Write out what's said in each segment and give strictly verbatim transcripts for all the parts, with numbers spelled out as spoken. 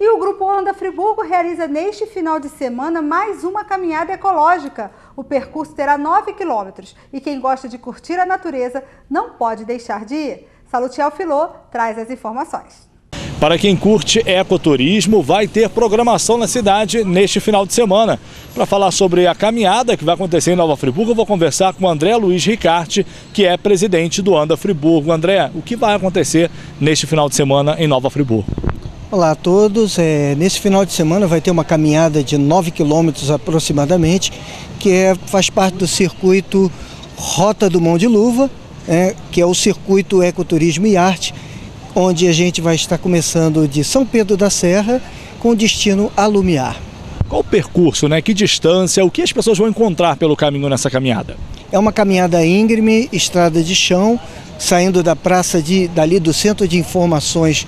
E o Grupo Anda Friburgo realiza neste final de semana mais uma caminhada ecológica. O percurso terá nove quilômetros e quem gosta de curtir a natureza não pode deixar de ir. Salutiel Filô traz as informações. Para quem curte ecoturismo, vai ter programação na cidade neste final de semana. Para falar sobre a caminhada que vai acontecer em Nova Friburgo, eu vou conversar com o André Luiz Ricarte, que é presidente do Anda Friburgo. André, o que vai acontecer neste final de semana em Nova Friburgo? Olá a todos, é, nesse final de semana vai ter uma caminhada de nove quilômetros aproximadamente, que é, faz parte do circuito Rota do Mão de Luva, é, que é o circuito Ecoturismo e Arte, onde a gente vai estar começando de São Pedro da Serra com destino a Lumiar. Qual o percurso, né? Que distância, o que as pessoas vão encontrar pelo caminho nessa caminhada? É uma caminhada íngreme, estrada de chão, saindo da praça de, dali do Centro de Informações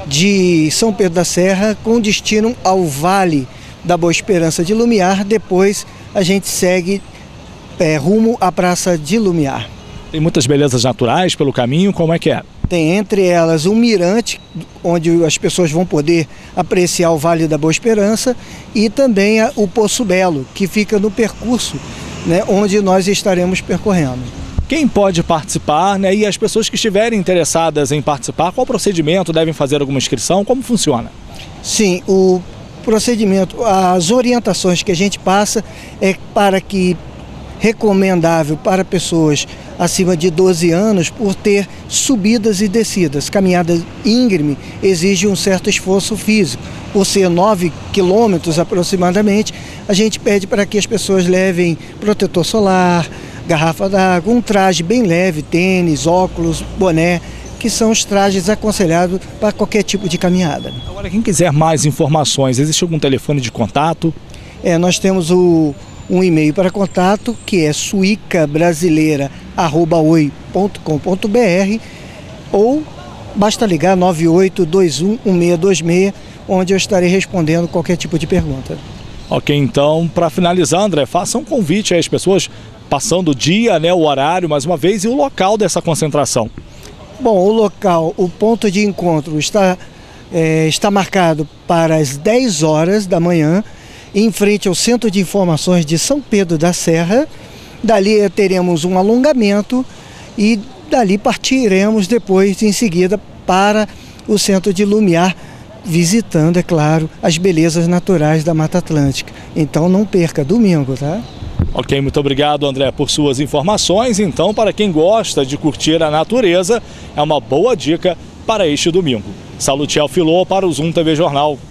de São Pedro da Serra, com destino ao Vale da Boa Esperança de Lumiar. Depois a gente segue é, rumo à Praça de Lumiar. Tem muitas belezas naturais pelo caminho, como é que é? Tem entre elas um mirante, onde as pessoas vão poder apreciar o Vale da Boa Esperança, e também o Poço Belo, que fica no percurso, né, onde nós estaremos percorrendo. Quem pode participar, né, e as pessoas que estiverem interessadas em participar, qual procedimento? Devem fazer alguma inscrição? Como funciona? Sim, o procedimento, as orientações que a gente passa é para que recomendável para pessoas acima de doze anos por ter subidas e descidas. Caminhada íngreme exige um certo esforço físico. Por ser nove quilômetros aproximadamente, a gente pede para que as pessoas levem protetor solar, garrafa d'água, um traje bem leve, tênis, óculos, boné, que são os trajes aconselhados para qualquer tipo de caminhada. Agora, quem quiser mais informações, existe algum telefone de contato? É, nós temos o um e-mail para contato, que é suicabrasileira arroba oi ponto com ponto br, ou basta ligar nove oito dois um um seis dois seis, onde eu estarei respondendo qualquer tipo de pergunta. Ok, então, para finalizar, André, faça um convite às pessoas, passando o dia, né, o horário, mais uma vez, e o local dessa concentração. Bom, o local, o ponto de encontro está, é, está marcado para as dez horas da manhã, em frente ao Centro de Informações de São Pedro da Serra. Dali teremos um alongamento e dali partiremos depois, em seguida, para o Centro de Lumiar, visitando, é claro, as belezas naturais da Mata Atlântica. Então não perca, domingo, tá? Ok, muito obrigado, André, por suas informações. Então, para quem gosta de curtir a natureza, é uma boa dica para este domingo. Salutiel Filô para o Zoom T V Jornal.